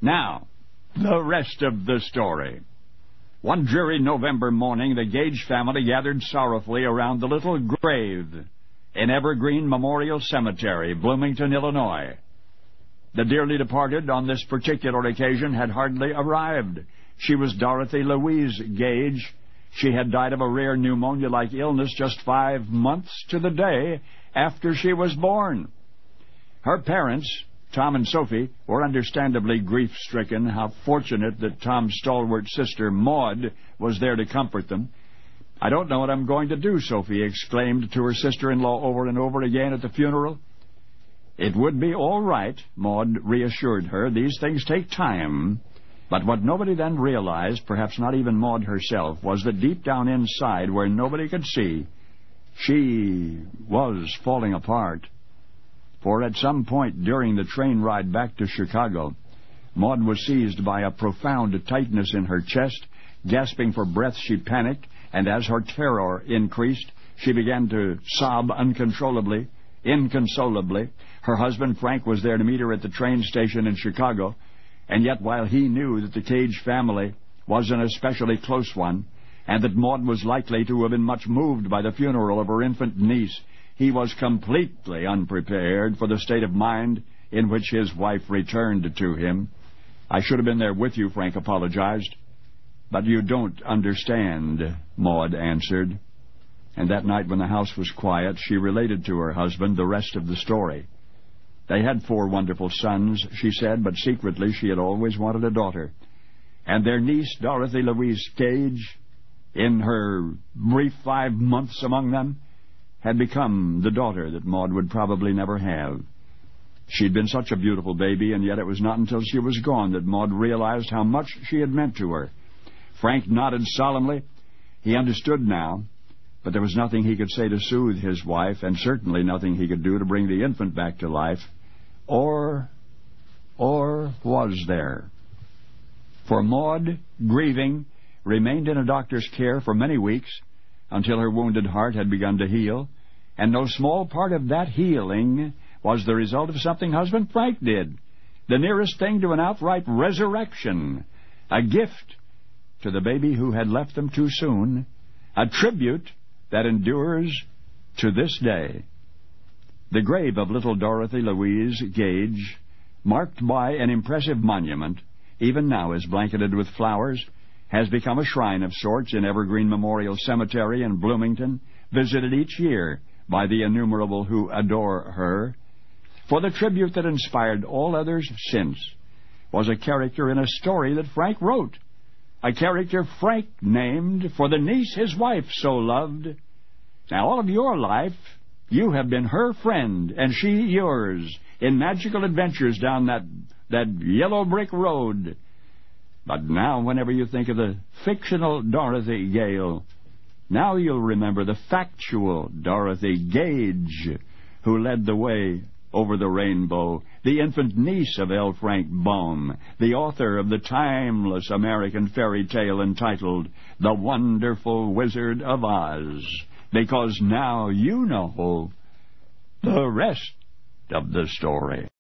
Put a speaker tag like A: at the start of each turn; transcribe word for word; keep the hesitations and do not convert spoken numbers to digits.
A: Now, the rest of the story. One dreary November morning, the Gage family gathered sorrowfully around the little grave in Evergreen Memorial Cemetery, Bloomington, Illinois. The dearly departed on this particular occasion had hardly arrived. She was Dorothy Louise Gage. She had died of a rare pneumonia-like illness just five months to the day after she was born. Her parents, Tom and Sophie, were understandably grief-stricken. How fortunate that Tom's stalwart sister, Maud, was there to comfort them. "I don't know what I'm going to do," Sophie exclaimed to her sister-in-law over and over again at the funeral. "It would be all right," Maud reassured her. "These things take time." But what nobody then realized, perhaps not even Maud herself, was that deep down inside, where nobody could see, she was falling apart. For at some point during the train ride back to Chicago, Maud was seized by a profound tightness in her chest. Gasping for breath, she panicked, and as her terror increased, she began to sob uncontrollably, inconsolably. Her husband, Frank, was there to meet her at the train station in Chicago, and yet while he knew that the Gage family was an especially close one, and that Maud was likely to have been much moved by the funeral of her infant niece, he was completely unprepared for the state of mind in which his wife returned to him. "I should have been there with you," Frank apologized. "But you don't understand," Maud answered. And that night when the house was quiet, she related to her husband the rest of the story. They had four wonderful sons, she said, but secretly she had always wanted a daughter. And their niece, Dorothy Louise Gage, in her brief five months among them, had become the daughter that Maud would probably never have. She'd been such a beautiful baby, and yet it was not until she was gone that Maud realized how much she had meant to her. Frank nodded solemnly. He understood now, but there was nothing he could say to soothe his wife, and certainly nothing he could do to bring the infant back to life. Or, or was there? For Maud, grieving, remained in a doctor's care for many weeks until her wounded heart had begun to heal, and no small part of that healing was the result of something husband Frank did, the nearest thing to an outright resurrection, a gift to the baby who had left them too soon, a tribute that endures to this day. The grave of little Dorothy Louise Gage, marked by an impressive monument, even now is blanketed with flowers, has become a shrine of sorts in Evergreen Memorial Cemetery in Bloomington, visited each year by the innumerable who adore her. For the tribute that inspired all others since was a character in a story that Frank wrote, a character Frank named for the niece his wife so loved. Now, all of your life, you have been her friend, and she yours, in magical adventures down that, that yellow brick road. But now, whenever you think of the fictional Dorothy Gale, now you'll remember the factual Dorothy Gage, who led the way over the rainbow, the infant niece of L. Frank Baum, the author of the timeless American fairy tale entitled The Wonderful Wizard of Oz, because now you know the rest of the story.